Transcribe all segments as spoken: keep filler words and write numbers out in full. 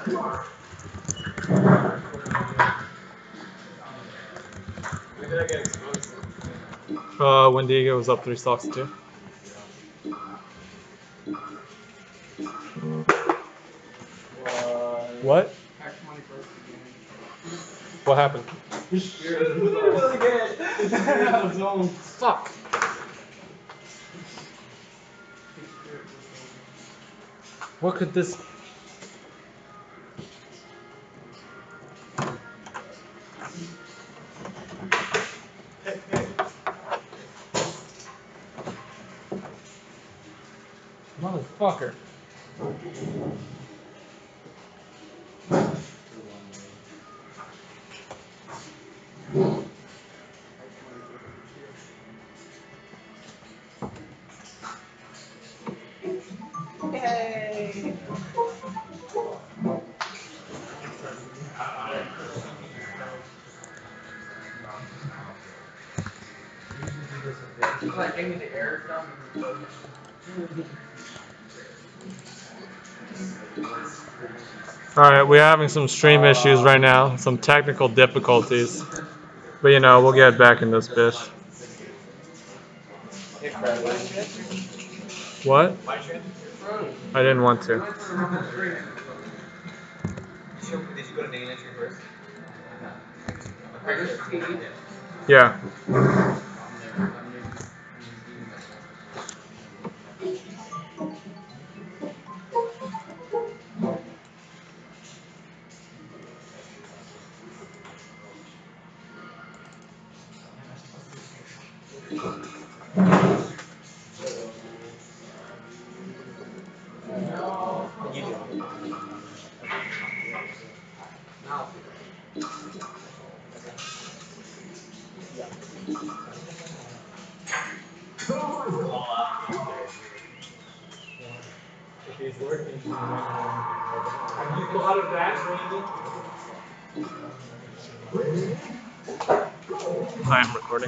When did I get exposed? Uh, when Diego was up three stocks to two. What? What happened? Really good. I was on. Fuck. What could this? Motherfucker. Yay! Like, give me the air dump. Alright, we're having some stream issues right now, some technical difficulties. But you know, we'll get back in this bitch. What? I didn't want to. Did you go to main entry first? Yeah. If he's working, he might not. Have you thought of that, Randy? I'm recording.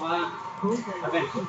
Eventually.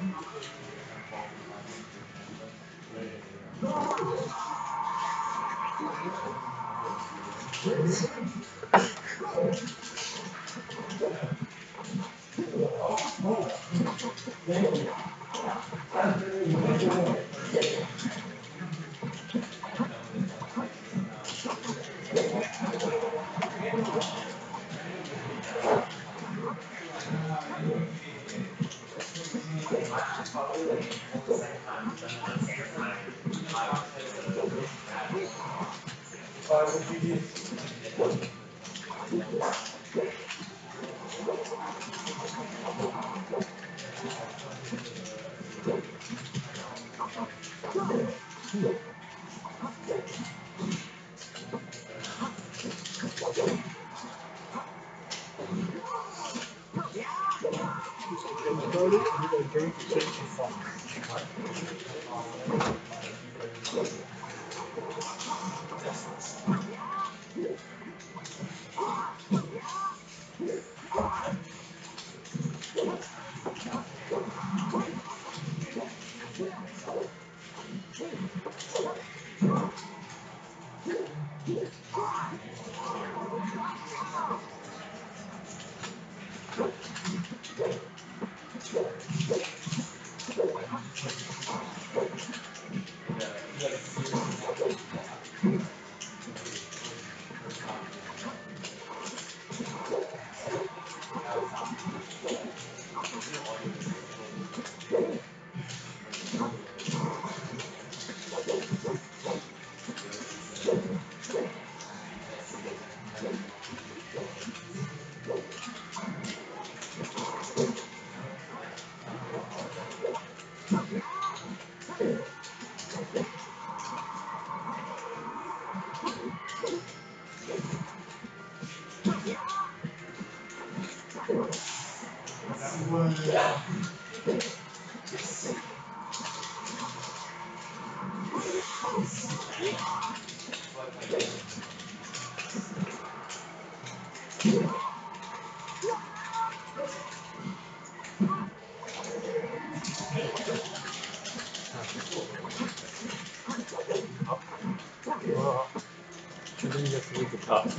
I think you have to leave the top.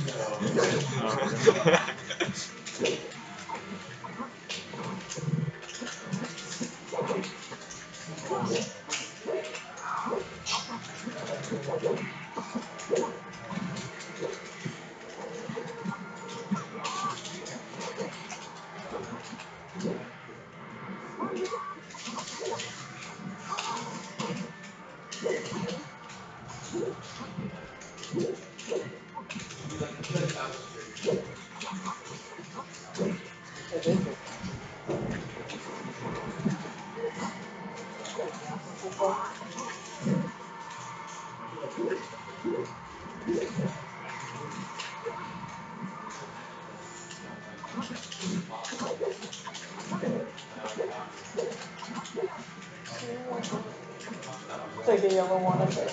Take the yellow one, I think.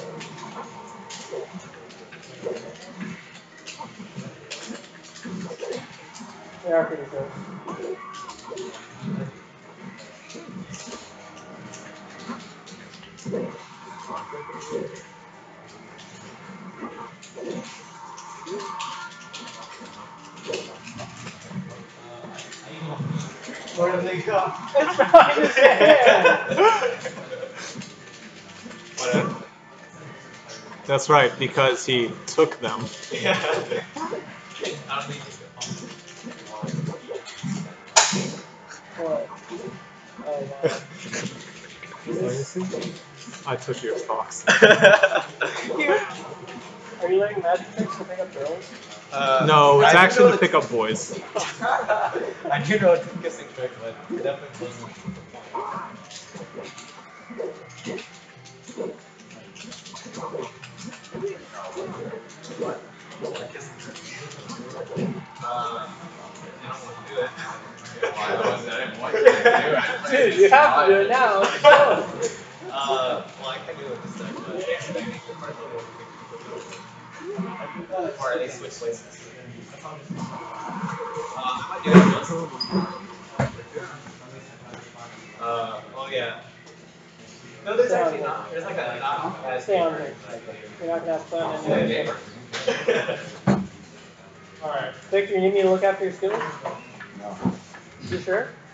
They are pretty good. Where did they go? It's behind his head! Whatever. That's right, because he took them. Yeah. I don't think he's What? Oh, I took your fox. yeah. Are you letting magic tricks to pick up girls? Uh, No, it's I do actually know to pick up boys. I do know it's a kissing trick, but it definitely wasn't the point. What? Kissing trick. Uh, I don't want to do it. Why? I wasn't- I didn't want you to do it. Dude, you have to do it now. Let's go. Uh, well, I can do it this time, but I think the part level or at least switch places. Uh, I might do it once. Uh, oh yeah. No, there's actually not. There's like a not as Stay on favorite. here. You're not gonna have fun Yeah, and neighbor. Alright. Victor, you need me to look after your students? No. You sure?